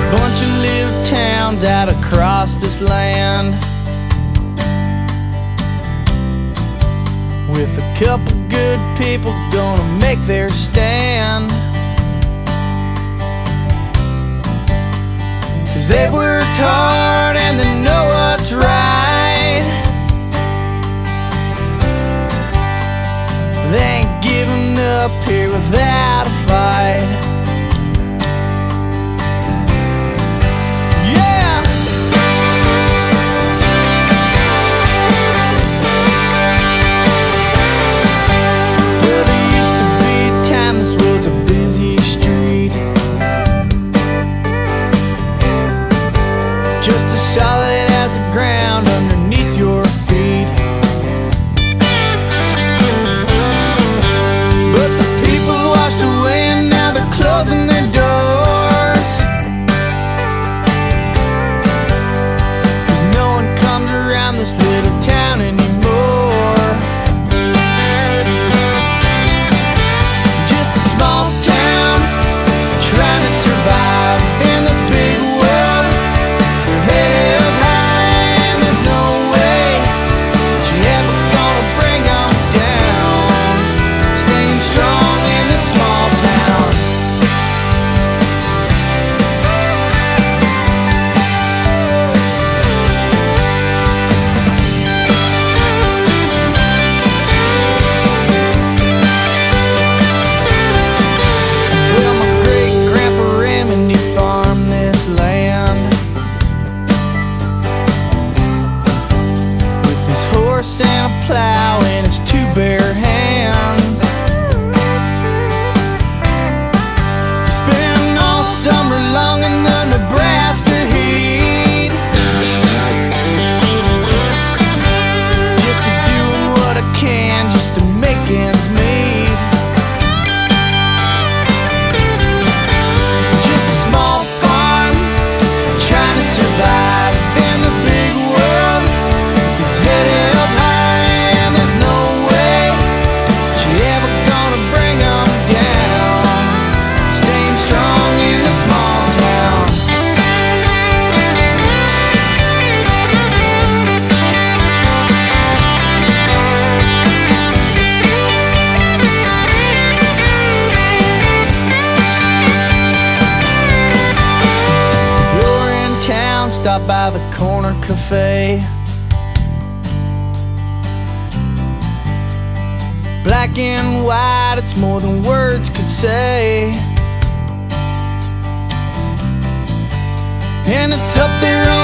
Bunch of little towns out across this land, with a couple good people gonna make their stand. 'Cause they've worked hard and they know what's right. They ain't giving up here without a fight. Just as solid as the ground underneath your feet. But the people washed away and now they're closing their doors. 'Cause no one comes around this little town anymore. Just a small town trying to survive in this big world. Head high and there's no way that you're ever gonna bring them down. Staying strong in this small town. Well, my great-grandpa Remini farmed this land, horse and a plow in his two bare hands. He spent all summer long in the Nebraska heat, just to doing what I can just to make ends meet. Just a small farm trying to survive in this big world. His head held high and there's no way that you're ever gonna bring them down. Staying strong in a small town. If you're in town, stop by the Corner Cafe. Black and white, it's more than words could say. And it's up there